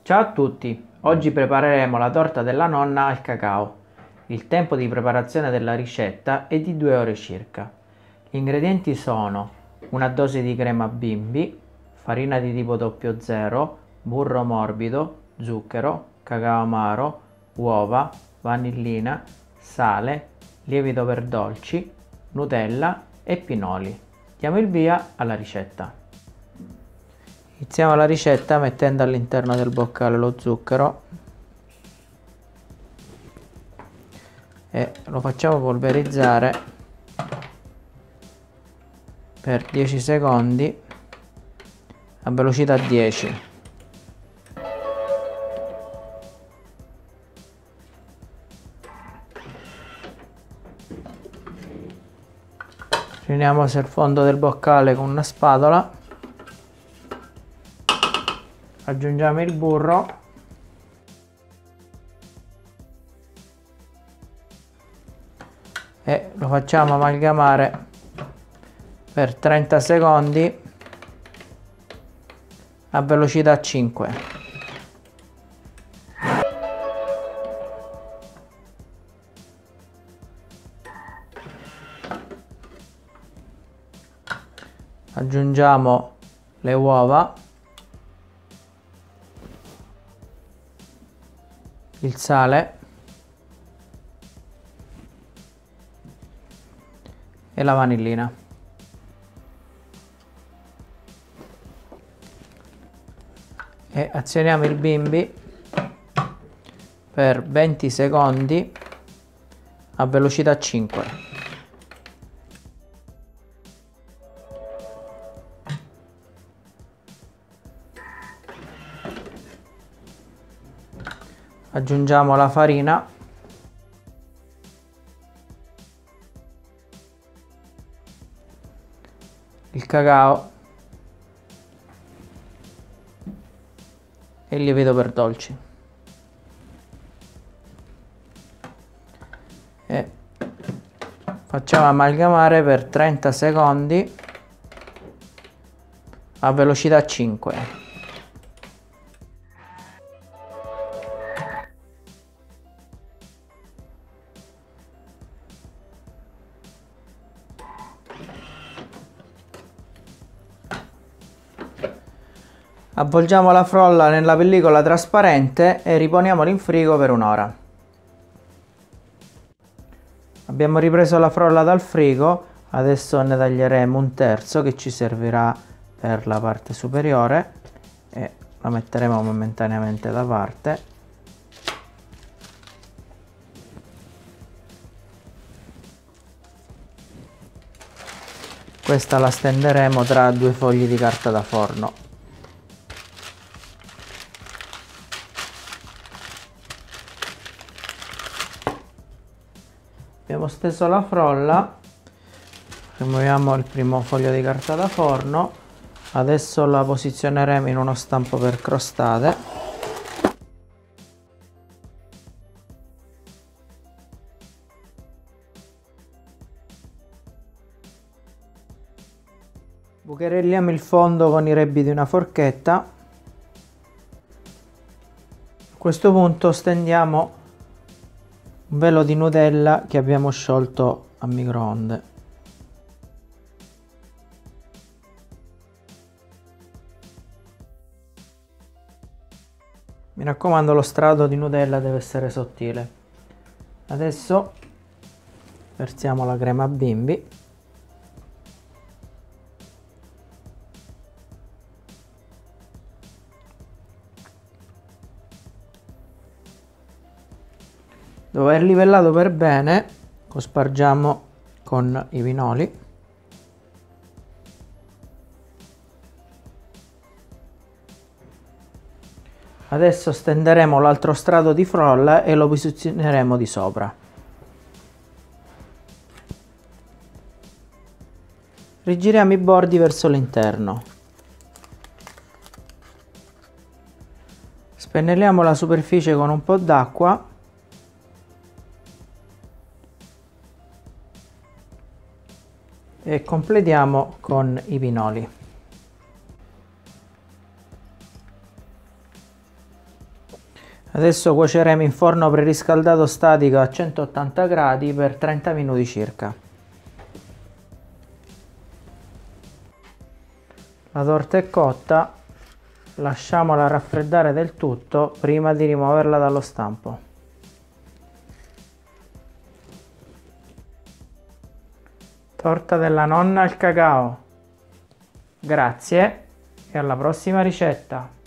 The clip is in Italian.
Ciao a tutti, oggi prepareremo la torta della nonna al cacao. Il tempo di preparazione della ricetta è di 2 ore circa. Gli ingredienti sono una dose di crema bimbi, farina di tipo 00, burro morbido, zucchero, cacao amaro, uova, vanillina, sale, lievito per dolci, Nutella e pinoli. Diamo il via alla ricetta. Iniziamo la ricetta mettendo all'interno del boccale lo zucchero e lo facciamo polverizzare per 10 secondi a velocità 10. Riuniamo sul fondo del boccale con una spatola. Aggiungiamo il burro e lo facciamo amalgamare per 30 secondi a velocità 5. Aggiungiamo le uova, il sale e la vanillina. E azioniamo il bimbi per 20 secondi a velocità 5. Aggiungiamo la farina, il cacao e il lievito per dolci e facciamo amalgamare per 30 secondi a velocità 5. Avvolgiamo la frolla nella pellicola trasparente e riponiamola in frigo per un'ora. Abbiamo ripreso la frolla dal frigo, adesso ne taglieremo un terzo che ci servirà per la parte superiore e la metteremo momentaneamente da parte. Questa la stenderemo tra 2 fogli di carta da forno. Abbiamo steso la frolla, rimuoviamo il primo foglio di carta da forno, adesso la posizioneremo in uno stampo per crostate. Bucherelliamo il fondo con i rebbi di una forchetta. A questo punto stendiamo un velo di Nutella che abbiamo sciolto a microonde. Mi raccomando, lo strato di Nutella deve essere sottile. Adesso versiamo la crema bimbi. Dopo aver livellato per bene, cospargiamo con i pinoli. Adesso stenderemo l'altro strato di frolla e lo posizioneremo di sopra. Rigiriamo i bordi verso l'interno. Spennelliamo la superficie con un po' d'acqua e completiamo con i pinoli. Adesso cuoceremo in forno preriscaldato statico a 180 gradi per 30 minuti circa. La torta è cotta, lasciamola raffreddare del tutto prima di rimuoverla dallo stampo. Torta della nonna al cacao. Grazie e alla prossima ricetta!